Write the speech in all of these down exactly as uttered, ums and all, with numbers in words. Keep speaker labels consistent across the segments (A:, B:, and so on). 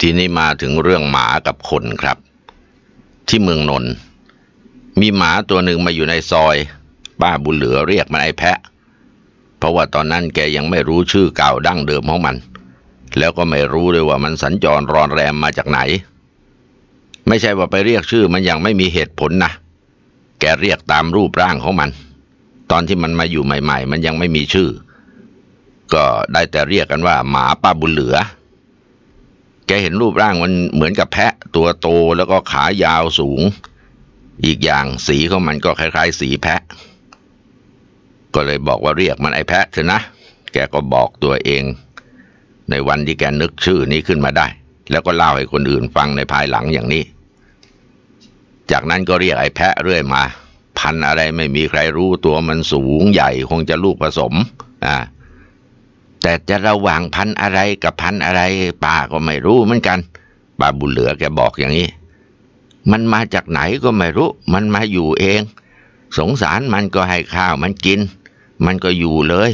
A: ทีนี้มาถึงเรื่องหมากับคนครับที่เมืองนนท์มีหมาตัวหนึ่งมาอยู่ในซอยป้าบุญเหลือเรียกมันไอ้แพะเพราะว่าตอนนั้นแกยังไม่รู้ชื่อเก่าดั้งเดิมของมันแล้วก็ไม่รู้เลยว่ามันสัญจรรอนแรมมาจากไหนไม่ใช่ว่าไปเรียกชื่อมันอย่างไม่มีเหตุผลนะแกเรียกตามรูปร่างของมันตอนที่มันมาอยู่ใหม่ๆมันยังไม่มีชื่อก็ได้แต่เรียกกันว่าหมาป้าบุญเหลือแกเห็นรูปร่างมันเหมือนกับแพะตัวโตแล้วก็ขายาวสูงอีกอย่างสีของมันก็คล้ายๆสีแพะก็เลยบอกว่าเรียกมันไอ้แพะเถอะนะแกก็บอกตัวเองในวันที่แกนึกชื่อนี้ขึ้นมาได้แล้วก็เล่าให้คนอื่นฟังในภายหลังอย่างนี้จากนั้นก็เรียกไอ้แพะเรื่อยมาพันอะไรไม่มีใครรู้ตัวมันสูงใหญ่คงจะลูกผสมอ่าแต่จะระหว่างพันอะไรกับพันอะไรป้าก็ไม่รู้เหมือนกันป้าบุญเหลือแกบอกอย่างนี้มันมาจากไหนก็ไม่รู้มันมาอยู่เองสงสารมันก็ให้ข้าวมันกินมันก็อยู่เลย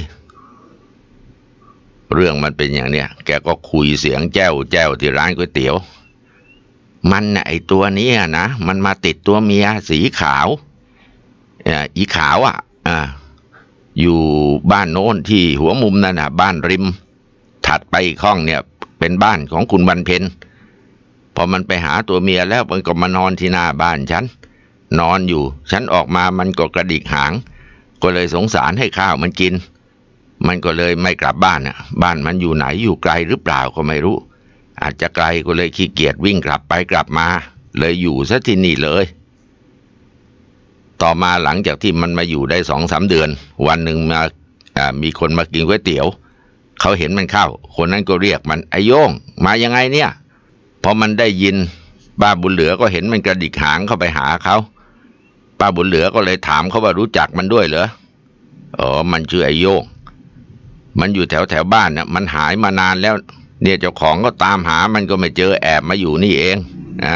A: เรื่องมันเป็นอย่างเนี้ยแกก็คุยเสียงแจ้วแจ้วที่ร้านก๋วยเตี๋ยวมันน่ะไอตัวนี้นะมันมาติดตัวเมียสีขาวอีขาวอ่ะอ่าอยู่บ้านโน้นที่หัวมุมนั่นน่ะบ้านริมถัดไปอีกห้องเนี่ยเป็นบ้านของคุณบรรเพ็ญพอมันไปหาตัวเมียแล้วมันก็มานอนที่หน้าบ้านฉันนอนอยู่ฉันออกมามันก็กระดิกหางก็เลยสงสารให้ข้าวมันกินมันก็เลยไม่กลับบ้านน่ะบ้านมันอยู่ไหนอยู่ไกลหรือเปล่าก็ไม่รู้อาจจะไกลก็เลยขี้เกียจวิ่งกลับไปกลับมาเลยอยู่ซะที่นี่เลยต่อมาหลังจากที่มันมาอยู่ได้สองสามเดือนวันหนึ่งมาอ่ามีคนมากินก๋วยเตี๋ยวเขาเห็นมันเข้าคนนั้นก็เรียกมันไอ้โย่งมายังไงเนี่ยพอมันได้ยินป้าบุญเหลือก็เห็นมันกระดิกหางเข้าไปหาเขาป้าบุญเหลือก็เลยถามเขาว่ารู้จักมันด้วยเหรออ๋อมันชื่อไอ้โย่งมันอยู่แถวแถวบ้านน่ะมันหายมานานแล้วเนี่ยเจ้าของก็ตามหามันก็ไม่เจอแอบมาอยู่นี่เองอ่า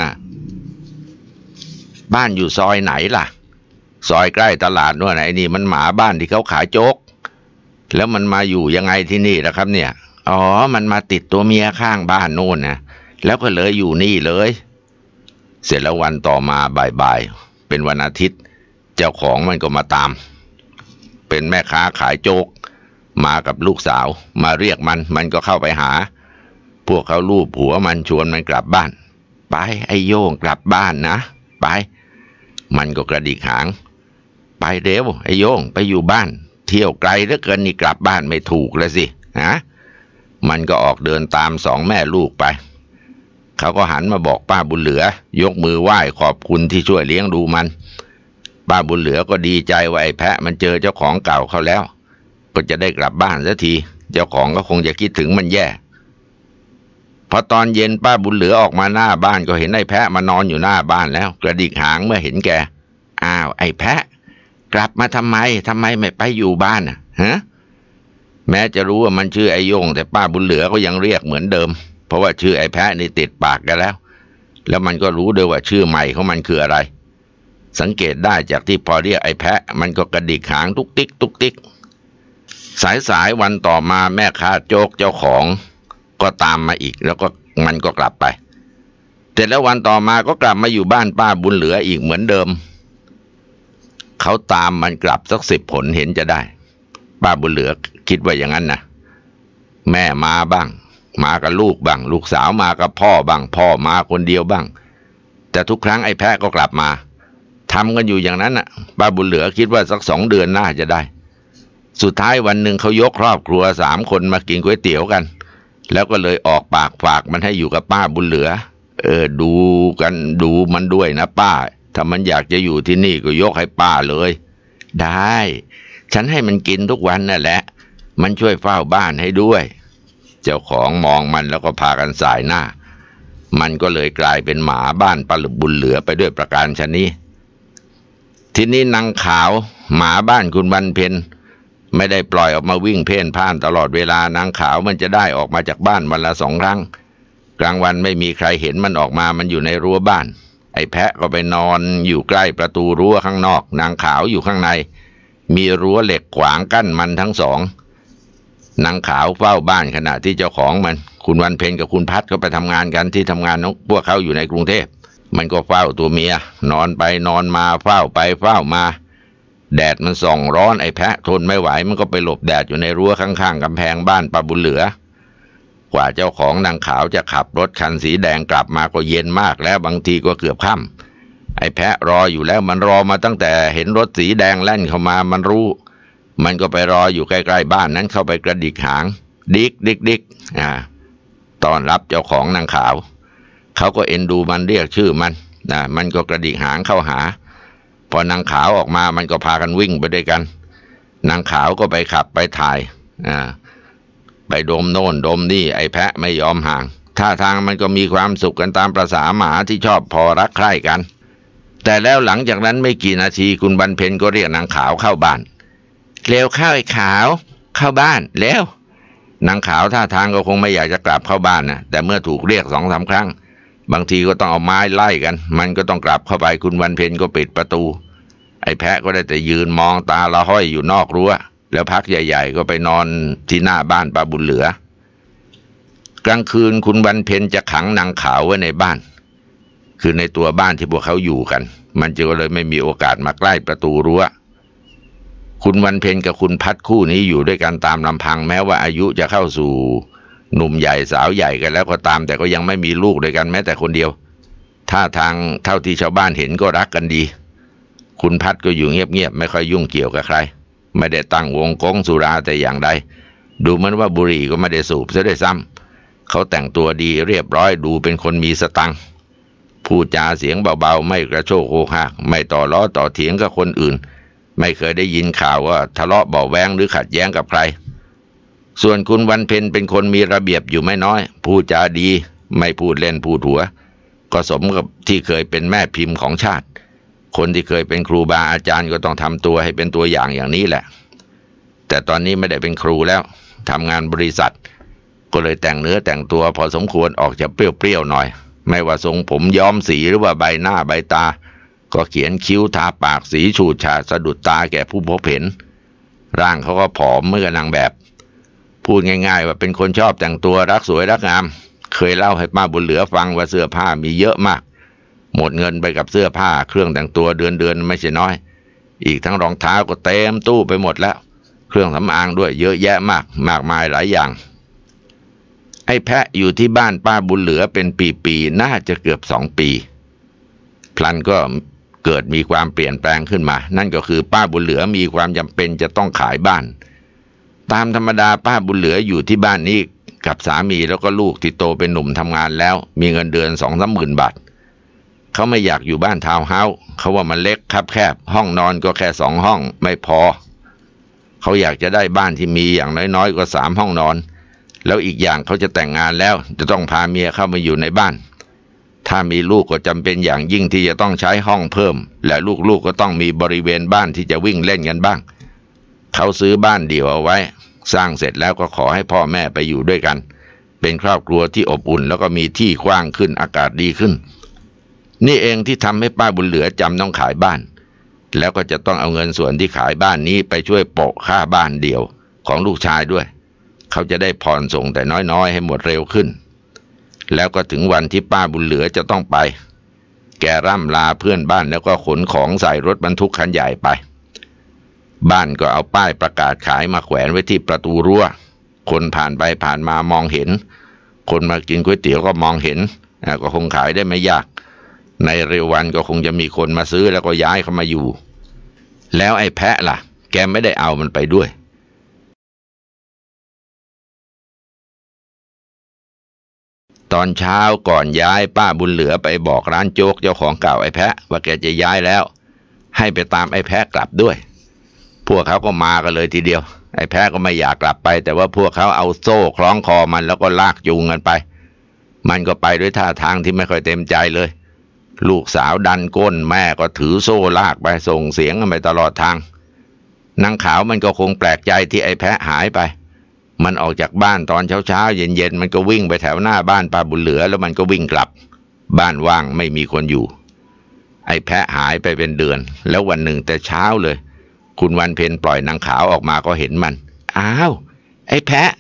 A: บ้านอยู่ซอยไหนล่ะซอยใกล้ตลาดนู่นไหนนี่มันหมาบ้านที่เขาขายโจ๊กแล้วมันมาอยู่ยังไงที่นี่ล่ะครับเนี่ยอ๋อมันมาติดตัวเมียข้างบ้านโน่นนะแล้วก็เลยอยู่นี่เลยเสร็จแล้ววันต่อมาบ่ายๆเป็นวันอาทิตย์เจ้าของมันก็มาตามเป็นแม่ค้าขายโจ๊กมากับลูกสาวมาเรียกมันมันก็เข้าไปหาพวกเขาลูบหัวมันชวนมันกลับบ้านไปไอ้โย่งกลับบ้านนะไปมันก็กระดิกหางไปเร็วไอ้โย่งไปอยู่บ้านเที่ยวไกลเหลือเกินนี่กลับบ้านไม่ถูกเลยสิฮะมันก็ออกเดินตามสองแม่ลูกไปเขาก็หันมาบอกป้าบุญเหลือยกมือไหว้ขอบคุณที่ช่วยเลี้ยงดูมันป้าบุญเหลือก็ดีใจว่าไอ้แพะมันเจอเจ้าของเก่าเขาแล้วก็จะได้กลับบ้านสักทีเจ้าของก็คงจะคิดถึงมันแย่พอตอนเย็นป้าบุญเหลือออกมาหน้าบ้านก็เห็นไอ้แพะมานอนอยู่หน้าบ้านแล้วกระดิกหางเมื่อเห็นแกอ้าวไอ้แพะกลับมาทำไมทำไมไม่ไปอยู่บ้านอ่ะฮะแม้จะรู้ว่ามันชื่อไอ้โย่งแต่ป้าบุญเหลือก็ยังเรียกเหมือนเดิมเพราะว่าชื่อไอ้แพะนี่ติดปากกันแล้วแล้วมันก็รู้ด้วยว่าชื่อใหม่ของมันคืออะไรสังเกตได้จากที่พอเรียกไอ้แพะมันก็กระดิกหางทุกติ๊กทุกติ๊กสายสายวันต่อมาแม่ค้าโจ๊กเจ้าของก็ตามมาอีกแล้วก็มันก็กลับไปแต่แล้ววันต่อมาก็กลับมาอยู่บ้านป้าบุญเหลืออีกเหมือนเดิมเขาตามมันกลับสักสิบผลเห็นจะได้ป้าบุญเหลือคิดว่าอย่างนั้นนะแม่มาบ้างมากับลูกบ้างลูกสาวมากับพ่อบ้างพ่อมาคนเดียวบ้างแต่ทุกครั้งไอ้แพะก็กลับมาทำกันอยู่อย่างนั้นน่ะป้าบุญเหลือคิดว่าสักสองเดือนน่าจะได้สุดท้ายวันหนึ่งเขายกครอบครัวสามคนมากินก๋วยเตี๋ยวกันแล้วก็เลยออกปากฝากมันให้อยู่กับป้าบุญเหลือเออดูกันดูมันด้วยนะป้าถ้ามันอยากจะอยู่ที่นี่ก็ยกให้ป้าเลยได้ฉันให้มันกินทุกวันนั่นแหละมันช่วยเฝ้าบ้านให้ด้วยเจ้าของมองมันแล้วก็พากันสายหน้ามันก็เลยกลายเป็นหมาบ้านป้าบุญเหลือไปด้วยประการฉะนี้ทีนี้นางขาวหมาบ้านคุณบรรเพ็ญไม่ได้ปล่อยออกมาวิ่งเพ่นพ่านตลอดเวลานางขาวมันจะได้ออกมาจากบ้านวันละสองครั้งกลางวันไม่มีใครเห็นมันออกมามันอยู่ในรั้วบ้านไอ้แพะก็ไปนอนอยู่ใกล้ประตูรั้วข้างนอกนางขาวอยู่ข้างในมีรั้วเหล็กขวางกั้นมันทั้งสองนางขาวเฝ้าบ้านขณะที่เจ้าของมันคุณวันเพ็ญกับคุณพัดก็ไปทำงานกันที่ทำงานของพวกเขาอยู่ในกรุงเทพมันก็เฝ้าตัวเมียนอนไปนอนมาเฝ้าไปเฝ้ามาแดดมันส่องร้อนไอ้แพะทนไม่ไหวมันก็ไปหลบแดดอยู่ในรั้วข้างๆกำแพงบ้านป้าบุญเหลือกว่าเจ้าของนางขาวจะขับรถคันสีแดงกลับมาก็เย็นมากแล้วบางทีก็เกือบค่ำไอ้แพะรออยู่แล้วมันรอมาตั้งแต่เห็นรถสีแดงแล่นเข้ามามันรู้มันก็ไปรออยู่ใกล้ๆบ้านนั้นเข้าไปกระดิกหางดิกดิกดิกอ่าต้อนรับเจ้าของนางขาวเขาก็เอ็นดูมันเรียกชื่อมันนะมันก็กระดิกหางเข้าหาพอนางขาวออกมามันก็พากันวิ่งไปด้วยกันนางขาวก็ไปขับไปถ่ายอ่าไปดมโน่นดมนี่ไอ้แพะไม่ยอมห่างท่าทางมันก็มีความสุขกันตามประสาหมาที่ชอบพอรักใคร่กันแต่แล้วหลังจากนั้นไม่กี่นาทีคุณบรรเพ็ญก็เรียกนางขาวเข้าบ้านเร็วเข้าไอ้ขาวเข้าบ้านเร็วนางขาวท่าทางก็คงไม่อยากจะกลับเข้าบ้านนะแต่เมื่อถูกเรียกสองสามครั้งบางทีก็ต้องเอาไม้ไล่กันมันก็ต้องกลับเข้าไปคุณวันเพ็ญก็ปิดประตูไอ้แพะก็ได้แต่ยืนมองตาละห้อยอยู่นอกรั้วแล้วพักใหญ่ๆก็ไปนอนที่หน้าบ้านป้าบุญเหลือกลางคืนคุณวันเพ็ญจะขังนางขาวไว้ในบ้านคือในตัวบ้านที่พวกเขาอยู่กันมันจะก็เลยไม่มีโอกาสมาใกล้ประตูรั้วคุณวันเพ็ญกับคุณพัดคู่นี้อยู่ด้วยกันตามลำพังแม้ว่าอายุจะเข้าสู่หนุ่มใหญ่สาวใหญ่กันแล้วก็ตามแต่ก็ยังไม่มีลูกด้วยกันแม้แต่คนเดียวท่าทางเท่าที่ชาวบ้านเห็นก็รักกันดีคุณพัดก็อยู่เงียบๆไม่ค่อยยุ่งเกี่ยวกับใครไม่ได้ตั้งวงกงสุราแต่อย่างใดดูเหมือนว่าบุหรี่ก็ไม่ได้สูบซะด้วยซ้ำเขาแต่งตัวดีเรียบร้อยดูเป็นคนมีสตังค์พูดจาเสียงเบาๆไม่กระโชกโกหกไม่ต่อล้อต่อเถียงกับคนอื่นไม่เคยได้ยินข่าวว่าทะเลาะเบาะแว้งหรือขัดแย้งกับใครส่วนคุณวันเพ็ญเป็นคนมีระเบียบอยู่ไม่น้อยพูดจาดีไม่พูดเล่นพูดหัวก็สมกับที่เคยเป็นแม่พิมพ์ของชาติคนที่เคยเป็นครูบาอาจารย์ก็ต้องทำตัวให้เป็นตัวอย่างอย่างนี้แหละแต่ตอนนี้ไม่ได้เป็นครูแล้วทำงานบริษัทก็เลยแต่งเนื้อแต่งตัวพอสมควรออกจะเปรี้ยวๆหน่อยไม่ว่าทรงผมย้อมสีหรือว่าใบหน้าใบตาก็เขียนคิ้วทาปากสีฉูดฉาดสะดุดตาแก่ผู้พบเห็นร่างเขาก็ผอมเหมือนกับนางแบบพูดง่ายๆว่าเป็นคนชอบแต่งตัวรักสวยรักงามเคยเล่าให้ป้าบุญเหลือฟังว่าเสื้อผ้ามีเยอะมากหมดเงินไปกับเสื้อผ้าเครื่องแต่งตัวเดือนเดือนไม่ใช่น้อยอีกทั้งรองเท้าก็เต็มตู้ไปหมดแล้วเครื่องสำอางด้วยเยอะแยะมากมากมายหลายอย่างไอ้แพะอยู่ที่บ้านป้าบุญเหลือเป็นปีๆน่าจะเกือบสองปีพลันก็เกิดมีความเปลี่ยนแปลงขึ้นมานั่นก็คือป้าบุญเหลือมีความจำเป็นจะต้องขายบ้านตามธรรมดาป้าบุญเหลืออยู่ที่บ้านนี้กับสามีแล้วก็ลูกที่โตเป็นหนุ่มทำงานแล้วมีเงินเดือนสองสามหมื่นบาทเขาไม่อยากอยู่บ้านทาวน์เฮาส์เขาว่ามันเล็กคับแคบห้องนอนก็แค่สองห้องไม่พอเขาอยากจะได้บ้านที่มีอย่างน้อยๆก็สามห้องนอนแล้วอีกอย่างเขาจะแต่งงานแล้วจะต้องพาเมียเข้ามาอยู่ในบ้านถ้ามีลูกก็จำเป็นอย่างยิ่งที่จะต้องใช้ห้องเพิ่มและลูกๆ ก, ก็ต้องมีบริเวณบ้านที่จะวิ่งเล่นกันบ้างเขาซื้อบ้านเดี่ยวเอาไว้สร้างเสร็จแล้วก็ขอให้พ่อแม่ไปอยู่ด้วยกันเป็นครอบครัวที่อบอุ่นแล้วก็มีที่กว้างขึ้นอากาศดีขึ้นนี่เองที่ทำให้ป้าบุญเหลือจำต้องขายบ้านแล้วก็จะต้องเอาเงินส่วนที่ขายบ้านนี้ไปช่วยโปะค่าบ้านเดี่ยวของลูกชายด้วยเขาจะได้ผ่อนส่งแต่น้อยๆให้หมดเร็วขึ้นแล้วก็ถึงวันที่ป้าบุญเหลือจะต้องไปแกร่ำลาเพื่อนบ้านแล้วก็ขนของใส่รถบรรทุกคันใหญ่ไปบ้านก็เอาป้ายประกาศขายมาแขวนไว้ที่ประตูรั้วคนผ่านไปผ่านมามองเห็นคนมากินก๋วยเตี๋ยวก็มองเห็นก็คงขายได้ไม่ยากในเร็ววันก็คงจะมีคนมาซื้อแล้วก็ย้ายเข้ามาอยู่แล้วไอ้แพะล่ะแกไม่ได้เอามันไปด้วยตอนเช้าก่อนย้ายป้าบุญเหลือไปบอกร้านโจ๊กเจ้าของเก่าไอ้แพะว่าแกจะย้ายแล้วให้ไปตามไอ้แพะกลับด้วยพวกเขาก็มากันเลยทีเดียวไอ้แพะก็ไม่อยากกลับไปแต่ว่าพวกเขาเอาโซ่คล้องคอมันแล้วก็ลากจูงกันไปมันก็ไปด้วยท่าทางที่ไม่ค่อยเต็มใจเลยลูกสาวดันก้นแม่ก็ถือโซ่ลากไปส่งเสียงกันไปตลอดทางนางขาวมันก็คงแปลกใจที่ไอ้แพะหายไปมันออกจากบ้านตอนเช้าๆเย็นๆมันก็วิ่งไปแถวหน้าบ้านป้าบุญเหลือแล้วมันก็วิ่งกลับบ้านว่างไม่มีคนอยู่ไอ้แพะหายไปเป็นเดือนแล้ววันหนึ่งแต่เช้าเลยคุณวันเพ็ญปล่อยนางขาวออกมาก็เห็นมันอ้าวไอ้แพะ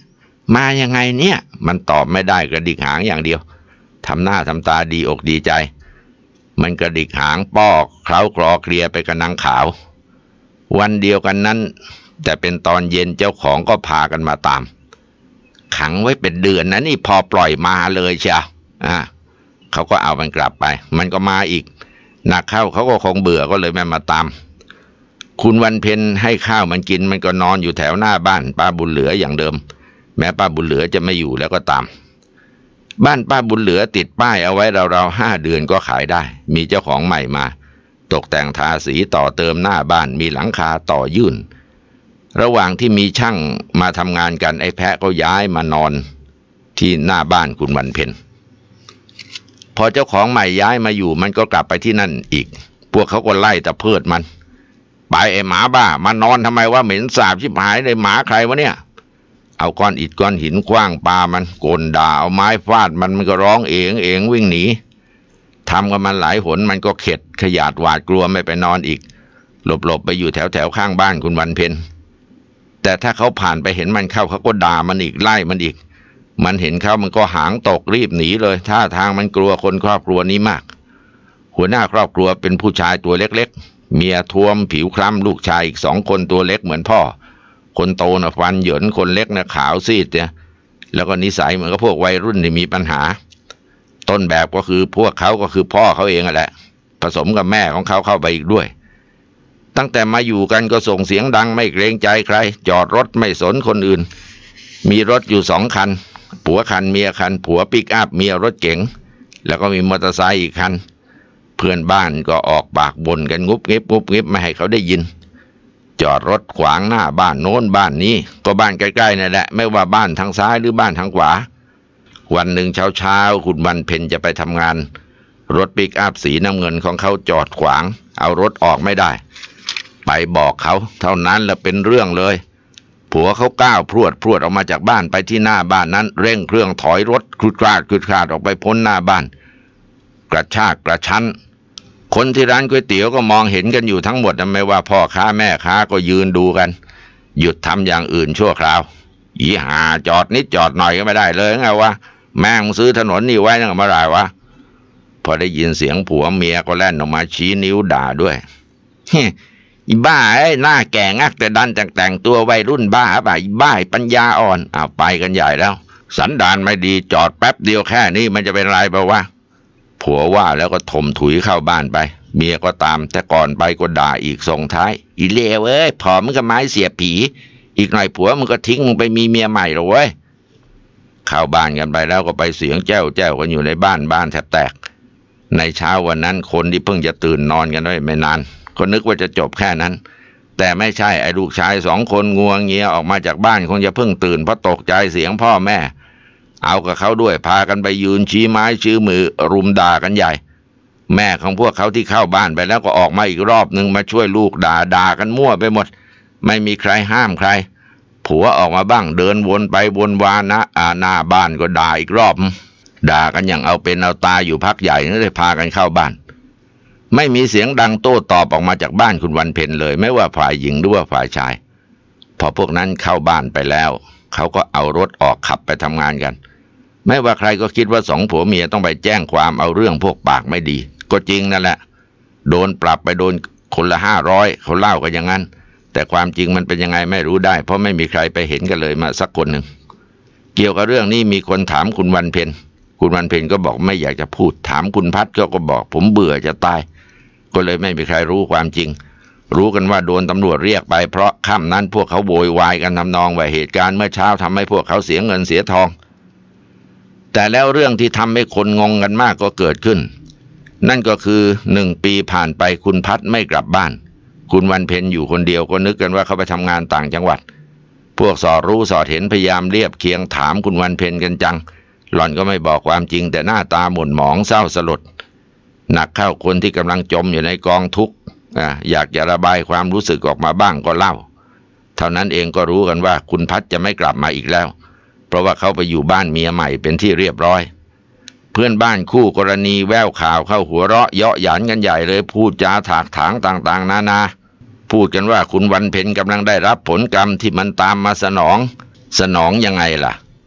A: มายังไงเนี่ยมันตอบไม่ได้กระดิกหางอย่างเดียวทำหน้าทำตาดีอกดีใจมันกระดิกหางป้อเคล้าคลอเคลียไปกับนางขาววันเดียวกันนั้นแต่เป็นตอนเย็นเจ้าของก็พากันมาตามขังไว้เป็นเดือนนะนี่พอปล่อยมาเลยเชียวอ่ะเขาก็เอามันกลับไปมันก็มาอีกหนักเข้าเขาก็คงเบื่อก็เลยไม่มาตามคุณวันเพ็ญให้ข้าวมันกินมันก็นอนอยู่แถวหน้าบ้านป้าบุญเหลืออย่างเดิมแม้ป้าบุญเหลือจะไม่อยู่แล้วก็ตามบ้านป้าบุญเหลือติดป้ายเอาไว้ราวๆห้าเดือนก็ขายได้มีเจ้าของใหม่มาตกแต่งทาสีต่อเติมหน้าบ้านมีหลังคาต่อยื่นระหว่างที่มีช่างมาทำงานกันไอ้แพะก็ย้ายมานอนที่หน้าบ้านคุณวันเพ็ญพอเจ้าของใหม่ย้ายมาอยู่มันก็กลับไปที่นั่นอีกพวกเขาก็ไล่ตะเพิดมันไปไอ้หมาบ้ามานอนทำไมว่าเหม็นสาบชิบหายเลยหมาใครวะเนี่ยเอาก้อนอิฐก้อนหินคว้างปามันโกนด่าเอาไม้ฟาดมันมันก็ร้องเองเองวิ่งหนีทำกับมันหลายหนมันก็เข็ดขยาดหวาดกลัวไม่ไปนอนอีกหลบๆไปอยู่แถวแถวข้างบ้านคุณวันเพ็ญแต่ถ้าเขาผ่านไปเห็นมันเข้าเขาก็ด่ามันอีกไล่มันอีกมันเห็นเขามันก็หางตกรีบหนีเลยท่าทางมันกลัวคนครอบครัวนี้มากหัวหน้าครอบครัวเป็นผู้ชายตัวเล็กๆเมียท้วมผิวคล้ำลูกชายอีกสองคนตัวเล็กเหมือนพ่อคนโตน่ะฟันเหยินคนเล็กน่ะขาวซีดเนี่ยแล้วก็นิสัยเหมือนกับพวกวัยรุ่นที่มีปัญหาต้นแบบก็คือพวกเขาก็คือพ่อเขาเองแหละผสมกับแม่ของเขาเข้าไปอีกด้วยตั้งแต่มาอยู่กันก็ส่งเสียงดังไม่เกรงใจใครจอดรถไม่สนคนอื่นมีรถอยู่สองคันผัวคันเมียคันผัวปิกอัพเมียรถเก๋งแล้วก็มีมอเตอร์ไซค์อีกคันเพื่อนบ้านก็ออกปากบ่นกันงุบงิบงุบงิบไม่ให้เขาได้ยินจอดรถขวางหน้าบ้านโน้นบ้านนี้ก็บ้านใกล้ๆนั่นแหละไม่ว่าบ้านทางซ้ายหรือบ้านทางขวาวันหนึ่งเช้าๆคุณวันเพ็ญจะไปทำงานรถปิกอัพสีน้ำเงินของเขาจอดขวางเอารถออกไม่ได้ไปบอกเขาเท่านั้นแล้วเป็นเรื่องเลยผัวเขาก้าวพรวดพรวดออกมาจากบ้านไปที่หน้าบ้านนั้นเร่งเครื่องถอยรถคลุดคลาดคลุดคลาดออกไปพ้นหน้าบ้านกระชากกระชั้นคนที่ร้านก๋วยเตี๋ยวก็มองเห็นกันอยู่ทั้งหมดไม่ว่าพ่อค้าแม่ค้าก็ยืนดูกันหยุดทำอย่างอื่นชั่วคราวอีห่าจอดนิดจอดหน่อยก็ไม่ได้เลยไงวะแม่งซื้อถนนนี่ไว้ตั้งแต่เมื่อไหร่วะพอได้ยินเสียงผัวเมียก็แล่นออกมาชี้นิ้วด่าด้วยอีบ้าไอ้หน้าแก่งักแต่ดันแต่งแต่งตัววัยรุ่นบ้าป่ะอีบ้าปัญญาอ่อนอ้าวไปกันใหญ่แล้วสันดานไม่ดีจอดแป๊บเดียวแค่นี้มันจะเป็นไรเปล่าวะผัวว่าแล้วก็ถมถุยเข้าบ้านไปเมียก็ตามแต่ก่อนไปก็ด่าอีกส่งท้ายอีเลวเอ้ยผอมมึงก็ไม้เสียผีอีกหน่อยผัวมึงก็ทิ้งมึงไปมีเมียใหม่หรอเว้ยเข้าบ้านกันไปแล้วก็ไปเสียงแจ้วแจ้วกันอยู่ในบ้านบ้านแทบแตกในเช้าวันนั้นคนที่เพิ่งจะตื่นนอนกันได้ไม่นานก็นึกว่าจะจบแค่นั้นแต่ไม่ใช่ไอ้ลูกชายสองคนงัวเงียออกมาจากบ้านคงจะเพิ่งตื่นเพราะตกใจเสียงพ่อแม่เอากับเขาด้วยพากันไปยืนชี้ไม้ชี้มือรุมด่ากันใหญ่แม่ของพวกเขาที่เข้าบ้านไปแล้วก็ออกมาอีกรอบหนึ่งมาช่วยลูกด่าด่ากันมั่วไปหมดไม่มีใครห้ามใครผัวออกมาบ้างเดินวนไปวนวานะอาหน้าบ้านก็ด่าอีกรอบด่ากันอย่างเอาเป็นเอาตายอยู่พักใหญ่นั่นเลยพากันเข้าบ้านไม่มีเสียงดังโต้ตอบออกมาจากบ้านคุณวันเพ็ญเลยไม่ว่าฝ่ายหญิงหรือว่าฝ่ายชายพอพวกนั้นเข้าบ้านไปแล้วเขาก็เอารถออกขับไปทำงานกันไม่ว่าใครก็คิดว่าสองผัวเมียต้องไปแจ้งความเอาเรื่องพวกปากไม่ดีก็จริงนั่นแหละโดนปรับไปโดนคนละห้าร้อยเขาเล่ากันอย่างนั้นแต่ความจริงมันเป็นยังไงไม่รู้ได้เพราะไม่มีใครไปเห็นกันเลยมาสักคนหนึ่งเกี่ยวกับเรื่องนี้มีคนถามคุณวันเพ็ญคุณวันเพ็ญก็บอกไม่อยากจะพูดถามคุณพัดก็ก็บอกผมเบื่อจะตายก็เลยไม่มีใครรู้ความจริงรู้กันว่าโดนตำรวจเรียกไปเพราะค่ำนั้นพวกเขาโวยวายกันทำนองว่าเหตุการณ์เมื่อเช้าทำให้พวกเขาเสียเงินเสียทองแต่แล้วเรื่องที่ทำให้คนงงกันมากก็เกิดขึ้นนั่นก็คือหนึ่งปีผ่านไปคุณพัดไม่กลับบ้านคุณวันเพ็ญอยู่คนเดียวก็นึกกันว่าเขาไปทำงานต่างจังหวัดพวกสอดรู้สอดเห็นพยายามเรียบเคียงถามคุณวันเพ็ญกันจังหล่อนก็ไม่บอกความจริงแต่หน้าตาหม่นหมองเศร้าสลดหนักเข้าคนที่กำลังจมอยู่ในกองทุกข์อยากจะระบายความรู้สึกออกมาบ้างก็เล่าเท่านั้นเองก็รู้กันว่าคุณพัดจะไม่กลับมาอีกแล้วเพราะว่าเขาไปอยู่บ้านเมียใหม่เป็นที่เรียบร้อยเพื่อนบ้านคู่กรณีแววข่าวเข้าหัวเราะเยาะหยันกันใหญ่เลยพูดจาถากถางต่างๆนานาพูดกันว่าคุณวันเพ็ญกำลังได้รับผลกรรมที่มันตามมาสนองสนองยังไงล่ะ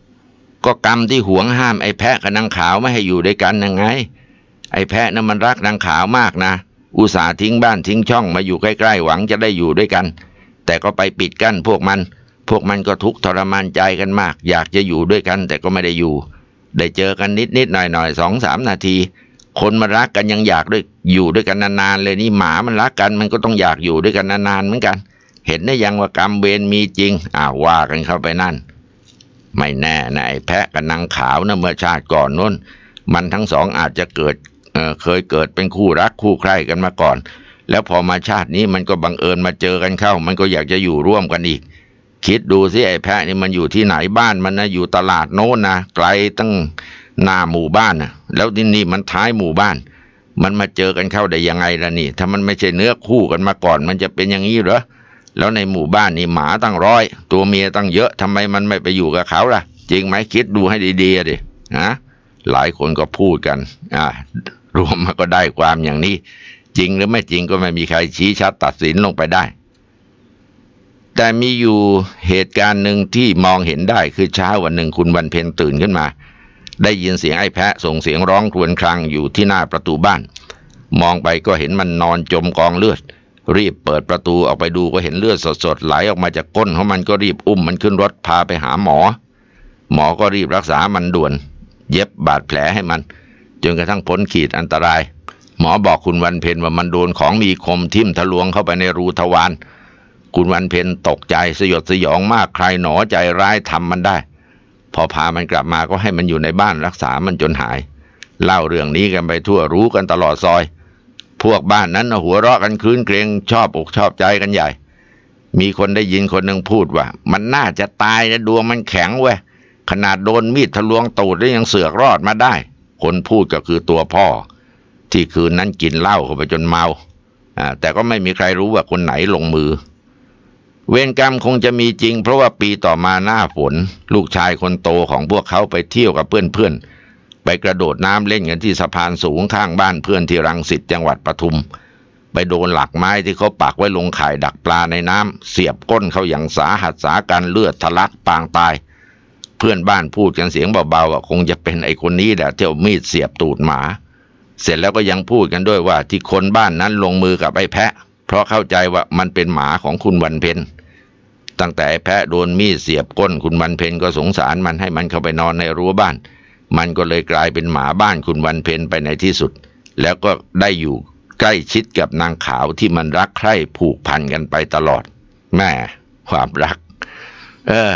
A: ก็กรรมที่หวงห้ามไอ้แพะกับนางขาวไม่ให้อยู่ด้วยกันยังไงไอ้แพะนั้นมันรักนางขาวมากนะอุตส่าห์ทิ้งบ้านทิ้งช่องมาอยู่ใกล้ๆหวังจะได้อยู่ด้วยกันแต่ก็ไปปิดกั้นพวกมันพวกมันก็ทุกข์ทรมานใจกันมากอยากจะอยู่ด้วยกันแต่ก็ไม่ได้อยู่ได้เจอกันนิดๆหน่อยๆสองสามนาทีคนมารักกันยังอยากด้วยอยู่ด้วยกันนานๆเลยนี่หมามันรักกันมันก็ต้องอยากอยู่ด้วยกันนานๆเหมือนกันเห็นได้ยังว่ากรรมเวรมีจริงอ้าวว่ากันเข้าไปนั่นไม่แน่นะไอ้แพะกับนางขาวนะเมื่อชาติก่อนนู้นมันทั้งสองอาจจะเกิด เอ่อ เคยเกิดเป็นคู่รักคู่ใคร่กันมาก่อนแล้วพอมาชาตินี้มันก็บังเอิญมาเจอกันเข้ามันก็อยากจะอยู่ร่วมกันอีกคิดดูสิไอ้แพะนี่มันอยู่ที่ไหนบ้านมันนะอยู่ตลาดโน้นนะไกลตั้งหน้าหมู่บ้านนะแล้วที่นี่มันท้ายหมู่บ้านมันมาเจอกันเข้าได้ยังไงล่ะนี่ถ้ามันไม่ใช่เนื้อคู่กันมาก่อนมันจะเป็นอย่างนี้เหรอแล้วในหมู่บ้านนี่หมาตั้งร้อยตัวเมียตั้งเยอะทำไมมันไม่ไปอยู่กับเขาล่ะจริงไหมคิดดูให้ดีๆดินะหลายคนก็พูดกันอ่ารวมมาก็ได้ความอย่างนี้จริงหรือไม่จริงก็ไม่มีใครชี้ชัดตัดสินลงไปได้แต่มีอยู่เหตุการณ์หนึ่งที่มองเห็นได้คือเช้าวันหนึ่งคุณวันเพ็ญตื่นขึ้นมาได้ยินเสียงไอ้แพะส่งเสียงร้องครวญครางอยู่ที่หน้าประตูบ้านมองไปก็เห็นมันนอนจมกองเลือดรีบเปิดประตูออกไปดูก็เห็นเลือดสดๆไหลออกมาจากก้นของมันก็รีบอุ้มมันขึ้นรถพาไปหาหมอหมอก็รีบรักษามันด่วนเย็บบาดแผลให้มันจนกระทั่งพ้นขีดอันตรายหมอบอกคุณวันเพ็ญว่ามันโดนของมีคมทิ่มทะลวงเข้าไปในรูทวารคุณวันเพ็ญตกใจสยดสยองมากใครหนอใจร้ายทำมันได้พอพามันกลับมาก็ให้มันอยู่ในบ้านรักษามันจนหายเล่าเรื่องนี้กันไปทั่วรู้กันตลอดซอยพวกบ้านนั้นหัวเราะกันครื้นเครงชอบอกชอบใจกันใหญ่มีคนได้ยินคนหนึ่งพูดว่ามันน่าจะตายนะดวงมันแข็งเว้ยขนาดโดนมีดทะลวงตูดแล้วยังเสือกรอดมาได้คนพูดก็คือตัวพ่อที่คืนนั้นกินเหล้าเข้าไปจนเมาอ่าแต่ก็ไม่มีใครรู้ว่าคนไหนลงมือเวรกรรมคงจะมีจริงเพราะว่าปีต่อมาหน้าฝนลูกชายคนโตของพวกเขาไปเที่ยวกับเพื่อนๆไปกระโดดน้ำเล่นกันที่สะพานสูงข้างบ้านเพื่อนที่รังสิตจังหวัดปทุมไปโดนหลักไม้ที่เขาปักไว้ลงข่ายดักปลาในน้ำเสียบก้นเขาอย่างสาหัสสาการเลือดทะลักปางตายเพื่อนบ้านพูดกันเสียงเบาๆว่าคงจะเป็นไอ้คนนี้แหละที่เอามีดเสียบตูดหมาเสร็จแล้วก็ยังพูดกันด้วยว่าที่คนบ้านนั้นลงมือกับไอ้แพะเพราะเข้าใจว่ามันเป็นหมาของคุณวันเพ็ญตั้งแต่ไอ้แพะโดนมีดเสียบก้นคุณวันเพ็ญก็สงสารมันให้มันเข้าไปนอนในรั้วบ้านมันก็เลยกลายเป็นหมาบ้านคุณวันเพ็ญไปในที่สุดแล้วก็ได้อยู่ใกล้ชิดกับนางขาวที่มันรักใคร่ผูกพันกันไปตลอดแม่ความรักเออ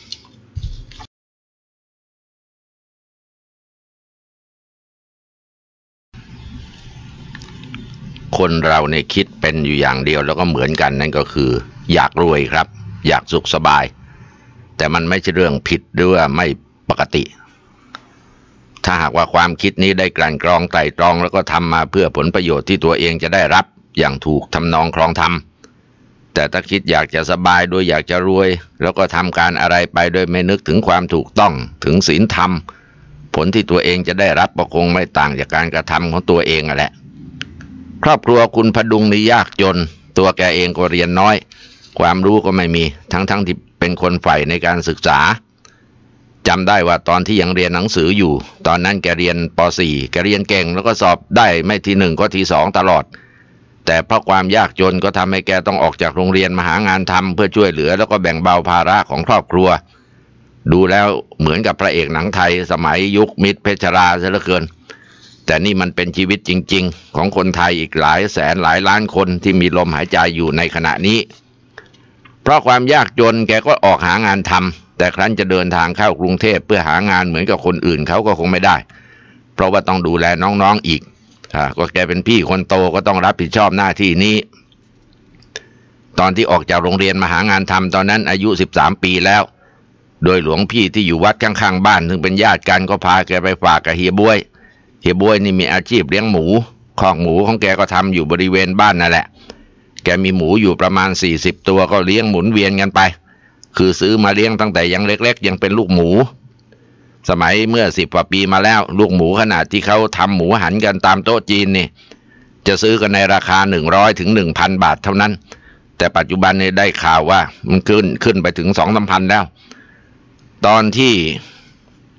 A: คนเราเนี่ยคิดเป็นอยู่อย่างเดียวแล้วก็เหมือนกันนั่นก็คืออยากรวยครับอยากสุขสบายแต่มันไม่ใช่เรื่องผิดหรือว่าไม่ปกติถ้าหากว่าความคิดนี้ได้กลั่นกรองไตร่ตรองแล้วก็ทำมาเพื่อผลประโยชน์ที่ตัวเองจะได้รับอย่างถูกทำนองครองธรรมแต่ถ้าคิดอยากจะสบายโดยอยากจะรวยแล้วก็ทำการอะไรไปโดยไม่นึกถึงความถูกต้องถึงศีลธรรมผลที่ตัวเองจะได้รับก็คงไม่ต่างจากการกระทำของตัวเองนั่นแหละครอบครัวคุณพดุงนี่ยากจนตัวแกเองก็เรียนน้อยความรู้ก็ไม่มีทั้งๆ ท, ที่เป็นคนใฝ่ในการศึกษาจำได้ว่าตอนที่ยังเรียนหนังสืออยู่ตอนนั้นแกเรียนป .สี่ แกเรียนเก่งแล้วก็สอบได้ไม่ทีหนึ่งก็ทีสองตลอดแต่เพราะความยากจนก็ทำให้แกต้องออกจากโรงเรียนมาหางานทำเพื่อช่วยเหลือแล้วก็แบ่งเบาภาระของครอบครัวดูแล้วเหมือนกับพระเอกหนังไทยสมัยยุคมิตรเพชรราซะเหลือเกินแต่นี่มันเป็นชีวิตจริงๆของคนไทยอีกหลายแสนหลายล้านคนที่มีลมหายใจอยู่ในขณะนี้เพราะความยากจนแกก็ออกหางานทำแต่ครั้นจะเดินทางเข้ากรุงเทพเพื่อหางานเหมือนกับคนอื่นเขาก็คงไม่ได้เพราะว่าต้องดูแลน้องๆอีกอ่าก็แกเป็นพี่คนโตก็ต้องรับผิดชอบหน้าที่นี้ตอนที่ออกจากโรงเรียนมาหางานทำตอนนั้นอายุสิบสามปีแล้วโดยหลวงพี่ที่อยู่วัดข้างๆบ้านซึ่งเป็นญาติกันก็พาแกไปฝากกับเฮียบวยเฮียบวยนี่มีอาชีพเลี้ยงหมูคอกหมูของแกก็ทำอยู่บริเวณบ้านนั่นแหละแกมีหมูอยู่ประมาณสี่สิบตัวก็เลี้ยงหมุนเวียนกันไปคือซื้อมาเลี้ยงตั้งแต่ยังเล็กๆยังเป็นลูกหมูสมัยเมื่อสิบกว่าปีมาแล้วลูกหมูขนาดที่เขาทำหมูหันกันตามโต๊ะจีนนี่จะซื้อกันในราคาหนึ่งร้อยถึงหนึ่งพันบาทเท่านั้นแต่ปัจจุบันนี้ได้ข่าวว่ามันขึ้นขึ้นไปถึงสองสามพันแล้วตอนที่ค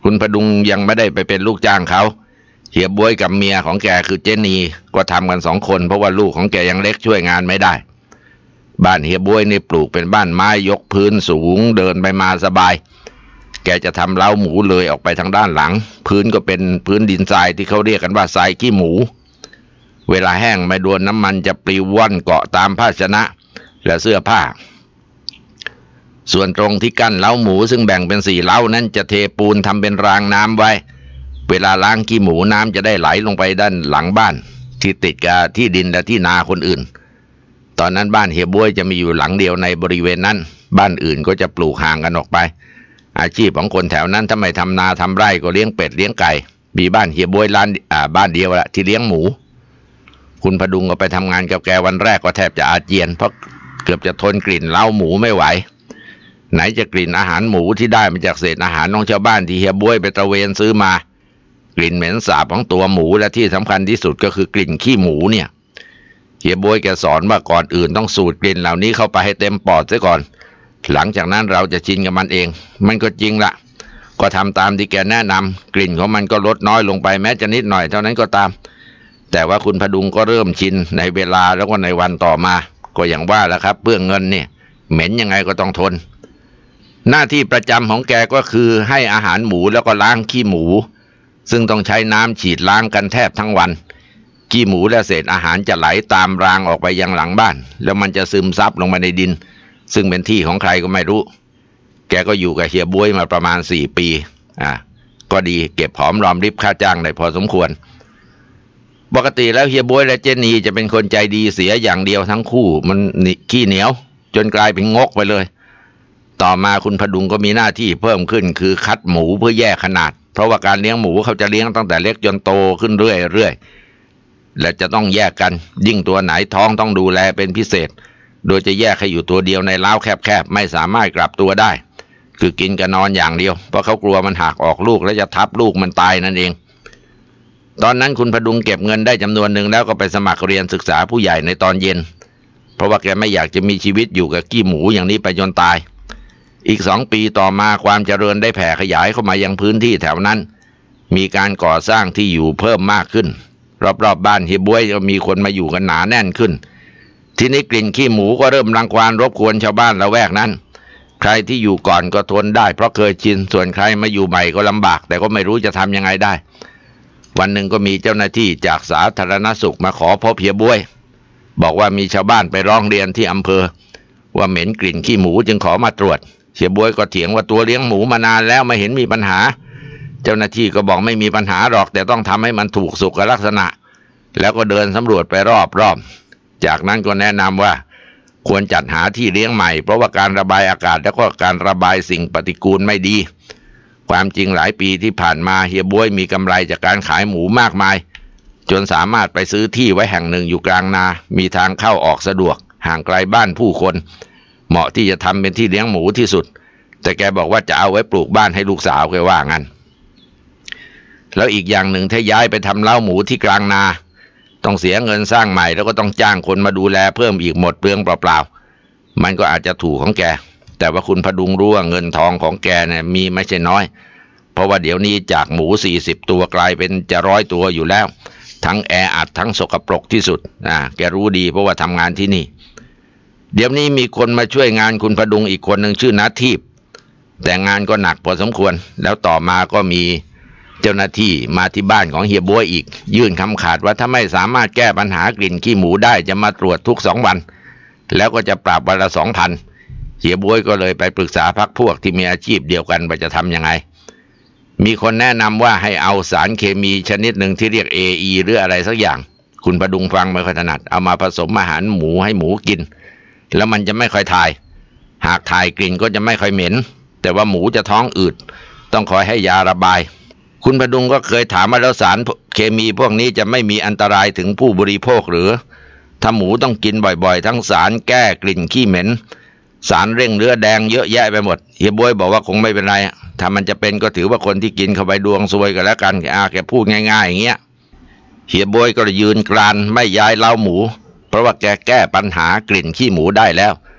A: คุณพดุงยังไม่ได้ไปเป็นลูกจ้างเขาเฮียบ๊วยกับเมียของแกคือเจนีก็ทำกันสองคนเพราะว่าลูกของแกยังเล็กช่วยงานไม่ได้บ้านเฮียบ๊วยนี่ปลูกเป็นบ้านไม้ยกพื้นสูงเดินไปมาสบายแกจะทำเล้าหมูเลยออกไปทางด้านหลังพื้นก็เป็นพื้นดินทรายที่เขาเรียกกันว่าทรายขี้หมูเวลาแห้งไม่โดนน้ำมันจะปลิวว่อนเกาะตามภาชนะและเสื้อผ้าส่วนตรงที่กั้นเล้าหมูซึ่งแบ่งเป็นสี่เล้านั้นจะเทปูนทำเป็นรางน้ำไว้เวลาล้างขี้หมูน้ำจะได้ไหลลงไปด้านหลังบ้านที่ติดกับที่ดินและที่นาคนอื่นตอนนั้นบ้านเฮียบ๊วยจะมีอยู่หลังเดียวในบริเวณนั้นบ้านอื่นก็จะปลูกห่างกันออกไปอาชีพของคนแถวนั้นถ้าไม่ทำนาทำไร่ก็เลี้ยงเป็ดเลี้ยงไก่มีบ้านเฮียบ๊วยร้านอ่าบ้านเดียวแหละที่เลี้ยงหมูคุณพดุงก็ไปทำงานกับแกวันแรกก็แทบจะอาเจียนเพราะเกือบจะทนกลิ่นเล้าหมูไม่ไหวไหนจะกลิ่นอาหารหมูที่ได้มาจากเศษอาหารของชาวบ้านที่เฮียบ๊วยไปตระเวนซื้อมากลิ่นเหม็นสาบของตัวหมูและที่สำคัญที่สุดก็คือกลิ่นขี้หมูเนี่ยเฮียบ๊วยแกสอนว่าก่อนอื่นต้องสูดกลิ่นเหล่านี้เข้าไปให้เต็มปอดซะก่อนหลังจากนั้นเราจะชินกับมันเองมันก็จริงละก็ทำตามที่แกแนะนำกลิ่นของมันก็ลดน้อยลงไปแม้จะนิดหน่อยเท่านั้นก็ตามแต่ว่าคุณพดุงก็เริ่มชินในเวลาแล้วก็ในวันต่อมาก็อย่างว่าแหละครับเพื่อเงินเนี่ยเหม็นยังไงก็ต้องทนหน้าที่ประจำของแกก็คือให้อาหารหมูแล้วก็ล้างขี้หมูซึ่งต้องใช้น้ำฉีดล้างกันแทบทั้งวันขี้หมูและเศษอาหารจะไหลตามรางออกไปยังหลังบ้านแล้วมันจะซึมซับลงมาในดินซึ่งเป็นที่ของใครก็ไม่รู้แกก็อยู่กับเฮียบ๊วยมาประมาณสี่ปีอ่ะก็ดีเก็บหอมรอมริบค่าจ้างได้พอสมควรปกติแล้วเฮียบ๊วยและเจนีจะเป็นคนใจดีเสียอย่างเดียวทั้งคู่มันขี้เหนียวจนกลายเป็นงกไปเลยต่อมาคุณพดุงก็มีหน้าที่เพิ่มขึ้นคือคัดหมูเพื่อแยกขนาดเพราะว่าการเลี้ยงหมูเขาจะเลี้ยงตั้งแต่เล็กจนโตขึ้นเรื่อยๆและจะต้องแยกกันยิ่งตัวไหนท้องต้องดูแลเป็นพิเศษโดยจะแยกให้อยู่ตัวเดียวในเล้าแคบๆไม่สามารถกลับตัวได้คือกินกับนอนอย่างเดียวเพราะเขากลัวมันหักออกลูกแล้วจะทับลูกมันตายนั่นเองตอนนั้นคุณพดุงเก็บเงินได้จำนวนหนึ่งแล้วก็ไปสมัครเรียนศึกษาผู้ใหญ่ในตอนเย็นเพราะว่าแกไม่อยากจะมีชีวิตอยู่กับขี้หมูอย่างนี้ไปจนตายอีกสองปีต่อมาความเจริญได้แผ่ขยายเข้ามายังพื้นที่แถวนั้นมีการก่อสร้างที่อยู่เพิ่มมากขึ้นรอบๆ บ, บ้านเฮียบ๊วยก็มีคนมาอยู่กันหนาแน่นขึ้นทีนี้กลิ่นขี้หมูก็เริ่มรังควานรบกวนชาวบ้านละแวกนั้นใครที่อยู่ก่อนก็ทนได้เพราะเคยชินส่วนใครมาอยู่ใหม่ก็ลำบากแต่ก็ไม่รู้จะทำยังไงได้วันหนึ่งก็มีเจ้าหน้าที่จากสาธารณสุขมาขอพบเฮียบ๊วยบอกว่ามีชาวบ้านไปร้องเรียนที่อำเภอว่าเหม็นกลิ่นขี้หมูจึงขอมาตรวจเฮียบ๊วยก็เถียงว่าตัวเลี้ยงหมูมานานแล้วไม่เห็นมีปัญหาเจ้าหน้าที่ก็บอกไม่มีปัญหาหรอกแต่ต้องทำให้มันถูกสุขลักษณะแล้วก็เดินสำรวจไปรอบๆจากนั้นก็แนะนำว่าควรจัดหาที่เลี้ยงใหม่เพราะว่าการระบายอากาศและก็การระบายสิ่งปฏิกูลไม่ดีความจริงหลายปีที่ผ่านมาเฮียบ๊วยมีกำไรจากการขายหมูมากมายจนสามารถไปซื้อที่ไว้แห่งหนึ่งอยู่กลางนามีทางเข้าออกสะดวกห่างไกลบ้านผู้คนเหมาะที่จะทำเป็นที่เลี้ยงหมูที่สุดแต่แกบอกว่าจะเอาไว้ปลูกบ้านให้ลูกสาวแกว่างั้นแล้วอีกอย่างหนึ่งถ้าย้ายไปทำเล้าหมูที่กลางนาต้องเสียเงินสร้างใหม่แล้วก็ต้องจ้างคนมาดูแลเพิ่มอีกหมดเปลืองเปล่าๆมันก็อาจจะถูกของแกแต่ว่าคุณพดุงรู้ว่าเงินทองของแกเนี่ยมีไม่ใช่น้อยเพราะว่าเดี๋ยวนี้จากหมูสี่สิบตัวกลายเป็นจะร้อยตัวอยู่แล้วทั้งแออัดทั้งสกปรกที่สุดอ่าแกรู้ดีเพราะว่าทำงานที่นี่เดี๋ยวนี้มีคนมาช่วยงานคุณพดุงอีกคนหนึ่งชื่อนาทีพแต่งานก็หนักพอสมควรแล้วต่อมาก็มีเจ้าหน้าที่มาที่บ้านของเฮียบ๊วยอีกยื่นคำขาดว่าถ้าไม่สามารถแก้ปัญหากลิ่นขี้หมูได้จะมาตรวจทุกสองวันแล้วก็จะปรับวันละสองพันเฮียบ๊วยก็เลยไปปรึกษาพรรคพวกที่มีอาชีพเดียวกันว่าจะทำยังไงมีคนแนะนำว่าให้เอาสารเคมีชนิดหนึ่งที่เรียก เอ อี หรืออะไรสักอย่างคุณพดุงฟังไม่ค่อยถนัดเอามาผสมอาหารหมูให้หมูกินแล้วมันจะไม่ค่อยถ่ายหากถ่ายกลิ่นก็จะไม่ค่อยเหม็นแต่ว่าหมูจะท้องอืดต้องคอยให้ยาระบายคุณพดุงก็เคยถามว่าแล้วสารเคมีพวกนี้จะไม่มีอันตรายถึงผู้บริโภคหรือถ้าหมูต้องกินบ่อยๆทั้งสารแก้กลิ่นขี้เหม็นสารเร่งเลือดแดงเยอะแยะไปหมดเฮียบ๊วยบอกว่าคงไม่เป็นไรถ้ามันจะเป็นก็ถือว่าคนที่กินเข้าไปดวงซวยกันแล้วกันอาแกพูดง่ายๆอย่างเงี้ยเฮียบ๊วยก็ยืนกรานไม่ย้ายเล้าหมูเพราะว่าแกแก้ปัญหากลิ่นขี้หมูได้แล้ว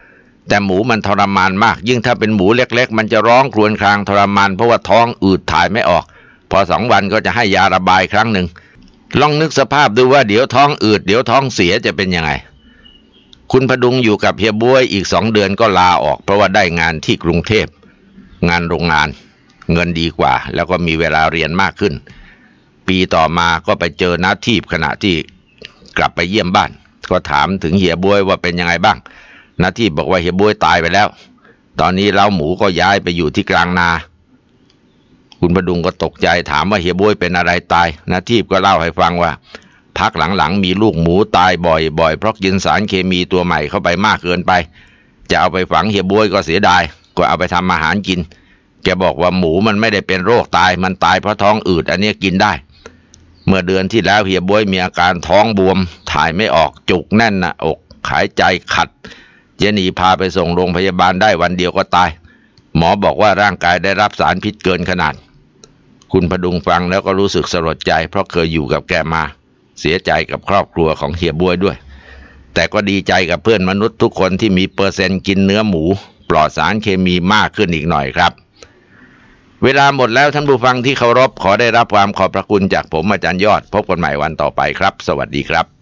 A: แต่หมูมันทรมานมากยิ่งถ้าเป็นหมูเล็กๆมันจะร้องครวญครางทรมานเพราะว่าท้องอืดถ่ายไม่ออกพอสองวันก็จะให้ยาระบายครั้งหนึ่งลองนึกสภาพดูว่าเดี๋ยวท้องอืดเดี๋ยวท้องเสียจะเป็นยังไงคุณพดุงอยู่กับเฮียบ๊วยอีกสองเดือนก็ลาออกเพราะว่าได้งานที่กรุงเทพงานโรงงานเงินดีกว่าแล้วก็มีเวลาเรียนมากขึ้นปีต่อมาก็ไปเจอน้าทีพขณะที่กลับไปเยี่ยมบ้านก็ถามถึงเฮียบ๊วยว่าเป็นยังไงบ้างน้าทีพบอกว่าเฮียบ๊วยตายไปแล้วตอนนี้เล้าหมูก็ย้ายไปอยู่ที่กลางนาคุณพดุงก็ตกใจถามว่าเฮียบ๊วยเป็นอะไรตายน้าทีพก็เล่าให้ฟังว่าพักหลังๆมีลูกหมูตายบ่อยๆเพราะกินสารเคมีตัวใหม่เข้าไปมากเกินไปจะเอาไปฝังเฮียบ๊วยก็เสียดายก็เอาไปทำอาหารกินแกบอกว่าหมูมันไม่ได้เป็นโรคตายมันตายเพราะท้องอืดอันนี้กินได้เมื่อเดือนที่แล้วเฮียบ๊วยมีอาการท้องบวมถ่ายไม่ออกจุกแน่นหน้าอกหายใจขัดเจนีพาไปส่งโรงพยาบาลได้วันเดียวก็ตายหมอบอกว่าร่างกายได้รับสารพิษเกินขนาดคุณพดุงฟังแล้วก็รู้สึกสลดใจเพราะเคยอยู่กับแกมาเสียใจกับครอบครัวของเฮียบ๊วยด้วยแต่ก็ดีใจกับเพื่อนมนุษย์ทุกคนที่มีเปอร์เซ็นต์กินเนื้อหมูปลอดสารเคมีมากขึ้นอีกหน่อยครับเวลาหมดแล้วท่านผู้ฟังที่เคารพขอได้รับความขอบพระคุณจากผมอาจารย์ยอดพบกันใหม่วันต่อไปครับสวัสดีครับ